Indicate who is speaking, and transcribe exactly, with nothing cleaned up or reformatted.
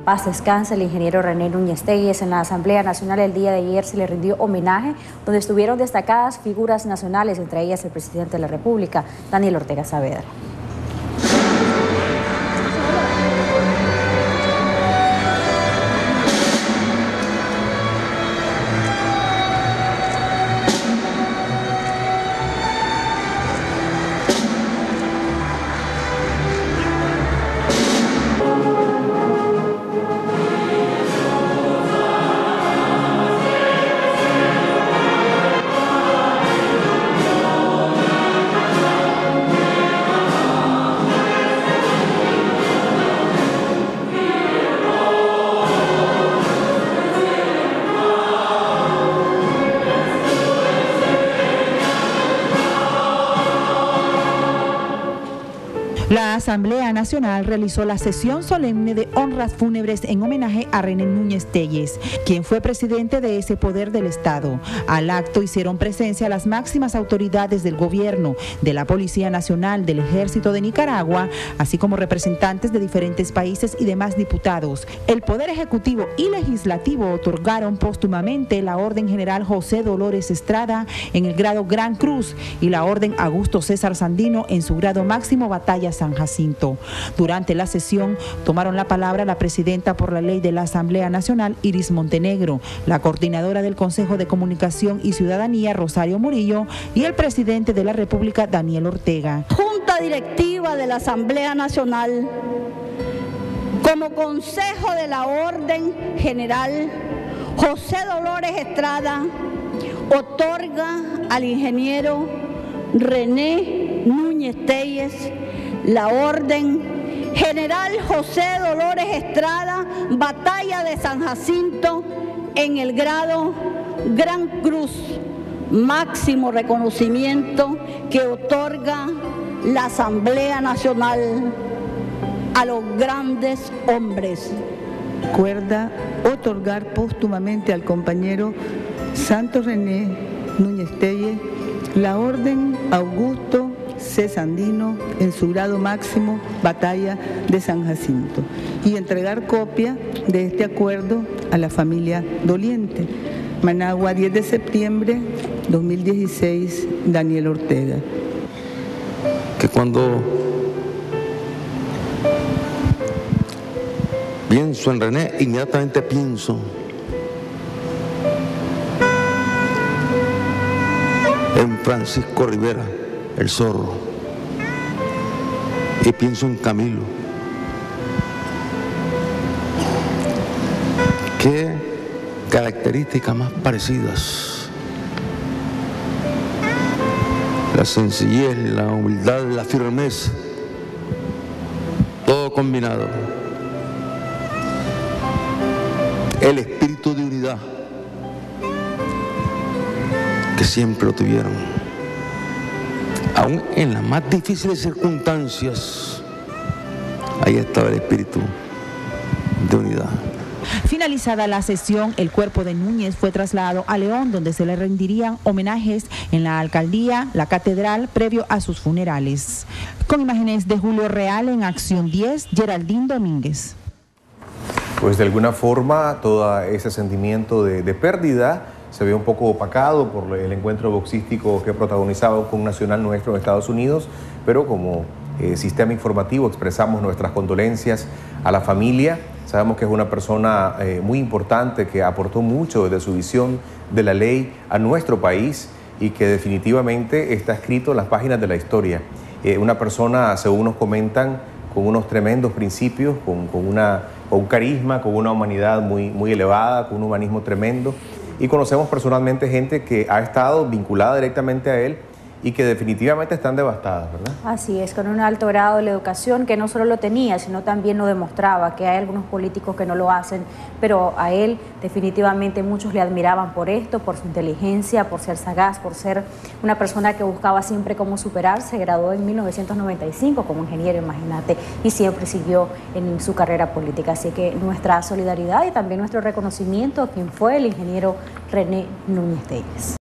Speaker 1: paz descanse el ingeniero René Núñez Telles. En la Asamblea Nacional el día de ayer se le rindió homenaje, donde estuvieron destacadas figuras nacionales, entre ellas el presidente de la República, Daniel Ortega Saavedra.
Speaker 2: La Asamblea Nacional realizó la sesión solemne de honras fúnebres en homenaje a René Núñez Telles, quien fue presidente de ese poder del Estado. Al acto hicieron presencia las máximas autoridades del gobierno, de la Policía Nacional, del Ejército de Nicaragua, así como representantes de diferentes países y demás diputados. El Poder Ejecutivo y Legislativo otorgaron póstumamente la Orden General José Dolores Estrada en el grado Gran Cruz y la Orden Augusto César Sandino en su grado máximo Batalla San Jacinto. Durante la sesión tomaron la palabra la presidenta por la ley de la Asamblea Nacional, Iris Montenegro, la coordinadora del Consejo de Comunicación y Ciudadanía, Rosario Murillo, y el presidente de la República, Daniel Ortega.
Speaker 3: Junta Directiva de la Asamblea Nacional, como Consejo de la Orden General José Dolores Estrada, otorga al ingeniero René Núñez Telles la Orden General José Dolores Estrada, Batalla de San Jacinto, en el grado Gran Cruz, máximo reconocimiento que otorga la Asamblea Nacional a los grandes hombres.
Speaker 4: Recuerda otorgar póstumamente al compañero Santos René Núñez Telles la Orden Augusto César Sandino en su grado máximo Batalla de San Jacinto y entregar copia de este acuerdo a la familia doliente. Managua, diez de septiembre de dos mil dieciséis, Daniel Ortega.
Speaker 5: Que cuando pienso en René, inmediatamente pienso en Francisco Rivera, el Zorro, y pienso en Camilo. Qué características más parecidas: la sencillez, la humildad, la firmeza, todo combinado. El espíritu de unidad que siempre lo tuvieron. Aún en las más difíciles circunstancias, ahí estaba el espíritu de unidad.
Speaker 2: Finalizada la sesión, el cuerpo de Núñez fue trasladado a León, donde se le rendirían homenajes en la alcaldía, la catedral, previo a sus funerales. Con imágenes de Julio Real, en Acción diez, Geraldine Domínguez.
Speaker 6: Pues de alguna forma todo ese sentimiento de, de pérdida se ve un poco opacado por el encuentro boxístico que protagonizaba un nacional nuestro en Estados Unidos, pero como eh, sistema informativo expresamos nuestras condolencias a la familia. Sabemos que es una persona eh, muy importante que aportó mucho desde su visión de la ley a nuestro país y que definitivamente está escrito en las páginas de la historia. Eh, una persona, según nos comentan, con unos tremendos principios, con, con, una, con un carisma, con una humanidad muy, muy elevada, con un humanismo tremendo. Y conocemos personalmente gente que ha estado vinculada directamente a él y que definitivamente están devastadas, ¿verdad?
Speaker 1: Así es, con un alto grado de la educación que no solo lo tenía, sino también lo demostraba, que hay algunos políticos que no lo hacen, pero a él definitivamente muchos le admiraban por esto, por su inteligencia, por ser sagaz, por ser una persona que buscaba siempre cómo superarse. Se graduó en mil novecientos noventa y cinco como ingeniero, imagínate, y siempre siguió en su carrera política. Así que nuestra solidaridad y también nuestro reconocimiento a quien fue el ingeniero René Núñez Telles.